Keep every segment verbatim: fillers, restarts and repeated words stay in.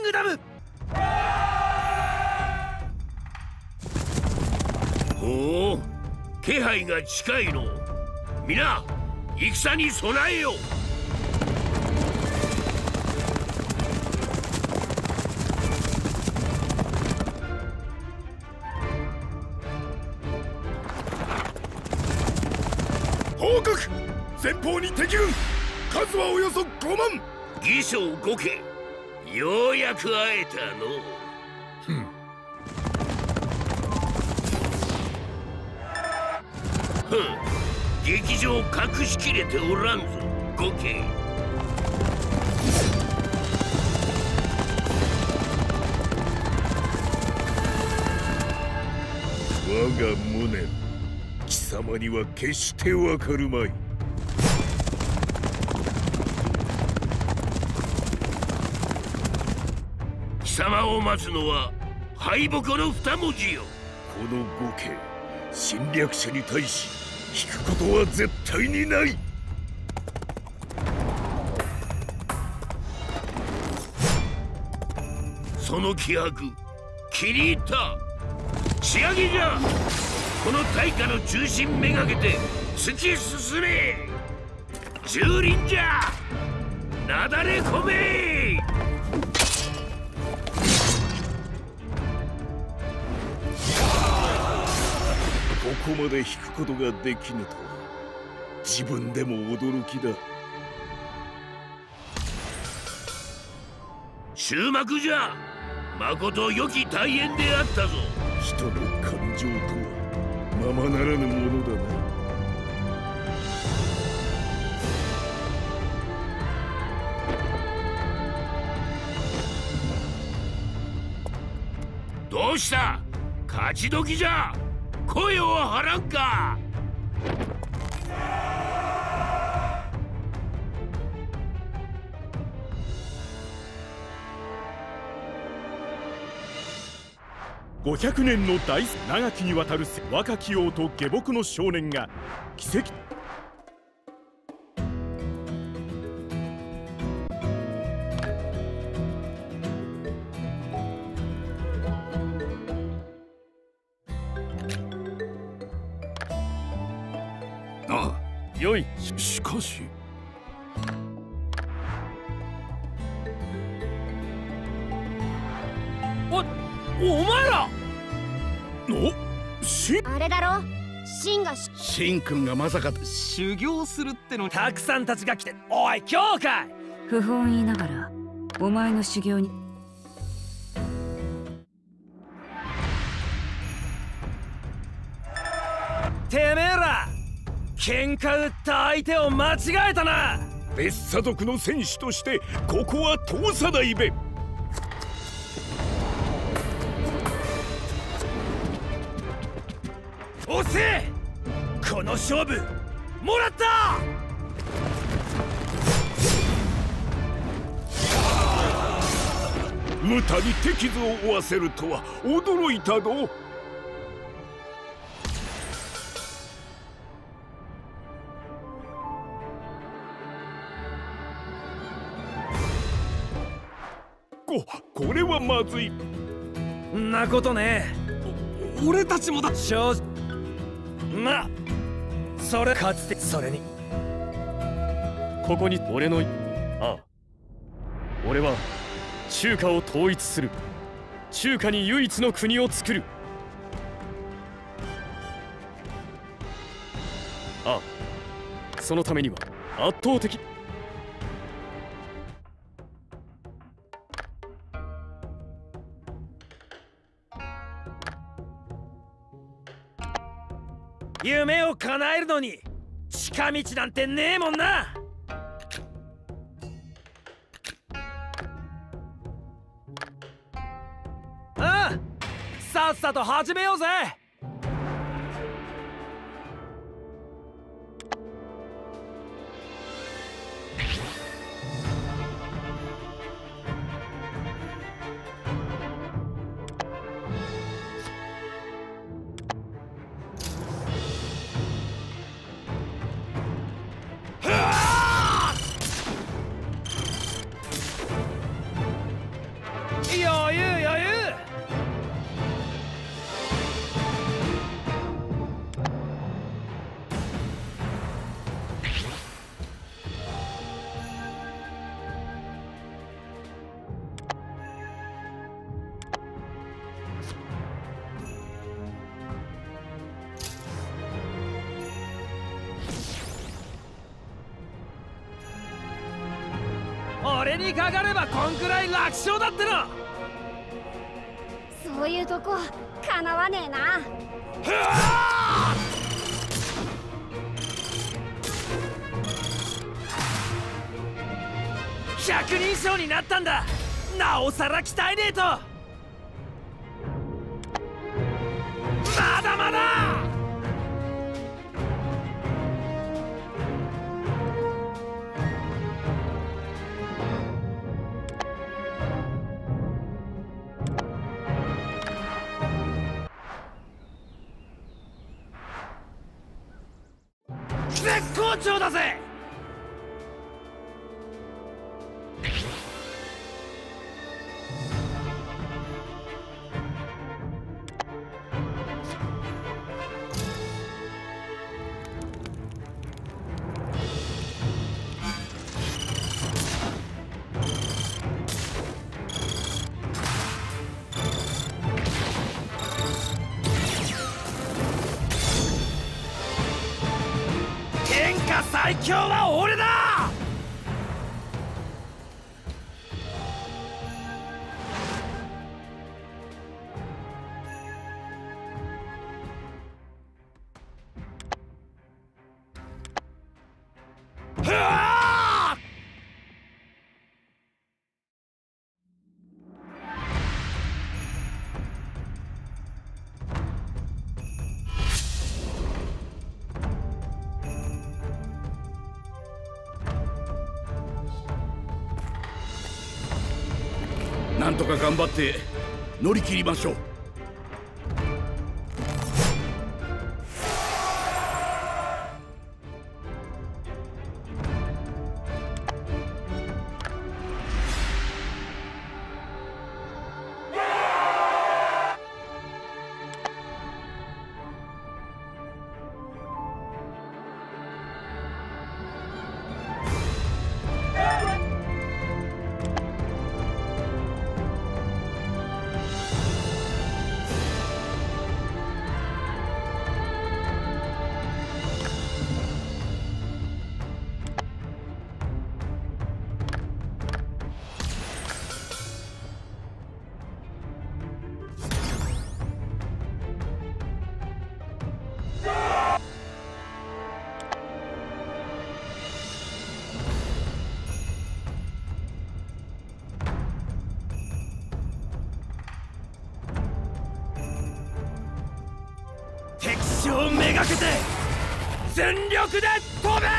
ングダム。 おお、気配が近いの。皆戦に備えよ。 報告、前方に敵軍、数はおよそごまん。 義将五家、ようやく会えたの。 ふんふん、劇場隠しきれておらんぞ五家。 我が無念、貴様には決してわかるまい。 貴様を待つのは敗北の二文字よ。 この五家、侵略者に対し引くことは絶対にない。 その気迫、気に入った。仕上げじゃ。この大火の中心めがけて突き進め。蹂躙じゃ。なだれ込め。 ここまで引くことができぬとは自分でも驚きだ。 終幕じゃ。まこと良き大変であったぞ。 人の感情とはままならぬものだな。 どうした？勝ち時じゃ。声を張らんか。 ごひゃくねんの大長きにわたる若き王と下僕の少年が奇跡。 ああ、 よい。 し, しかしおお前ら。 おしあれだろ、シンがしシン君がまさか。 修行するってのにたくさんたちが来て。おい今日かい。 不本意ながらお前の修行に。 てめえら喧嘩売った相手を間違えたな。 別査族の戦士としてここは通さないべ。 押せ。この勝負もらった。 無駄に手傷を負わせるとは驚いたぞ。ここれはまずい。 んなことねえ。俺たちもだ。正直まあそれかつてそれにここに俺のああ俺は中華を統一する。中華に唯一の国を作る。ああそのためには圧倒的。 夢を叶えるのに近道なんてねえもんな。ああ、さっさと始めようぜ。 余裕余裕。俺にかかればこんくらい楽勝だっての。 そういうとこかなわねえな。 百人将になったんだ。なおさら鍛えねえと。まだまだ。絶好調だぜ。最強は俺だ。ふわー！ なんとか頑張って乗り切りましょう。敵将めがけて全力で飛べ。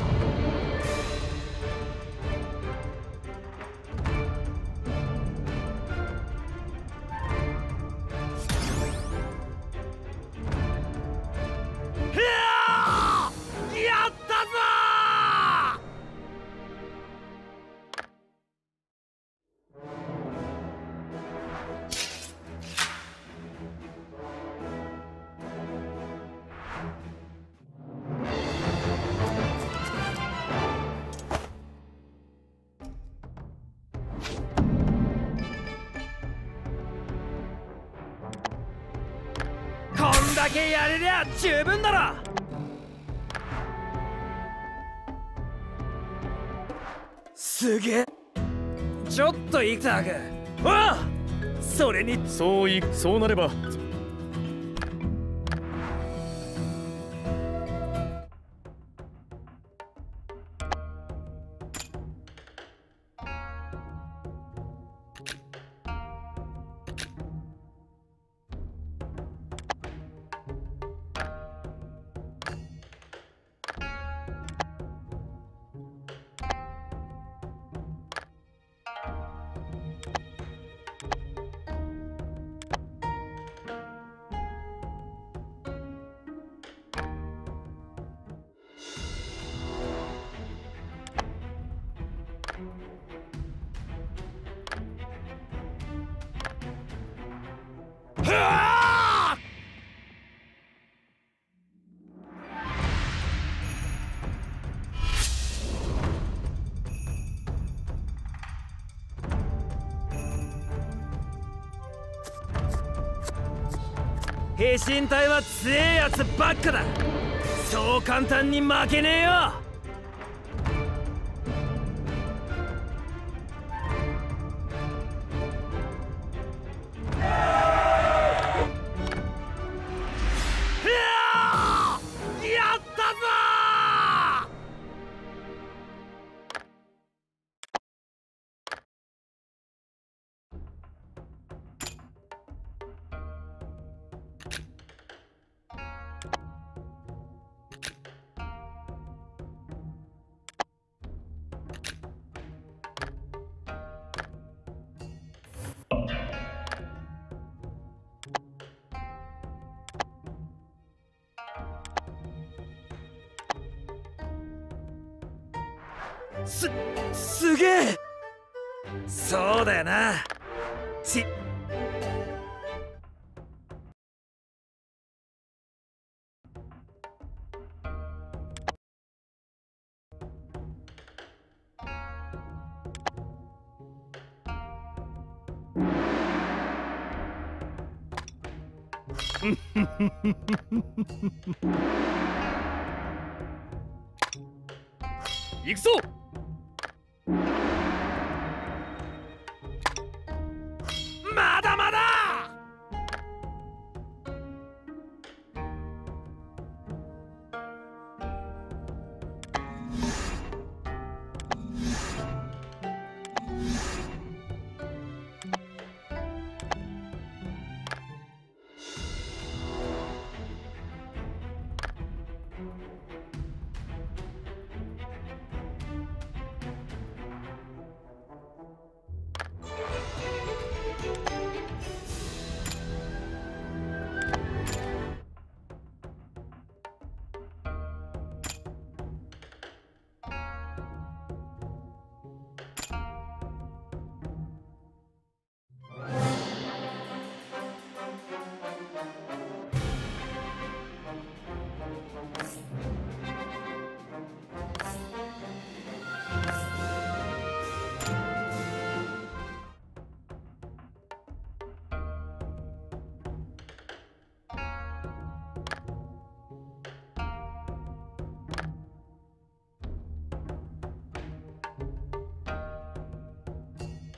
やったぞこんだけやれりゃ十分だろ。すげえ。ちょっといたく。おう、それにそういそうなれば。 兵神隊は強えやつばっかだ。そう簡単に負けねえよ。す、すげえ。そうだよな。ち行くぞ。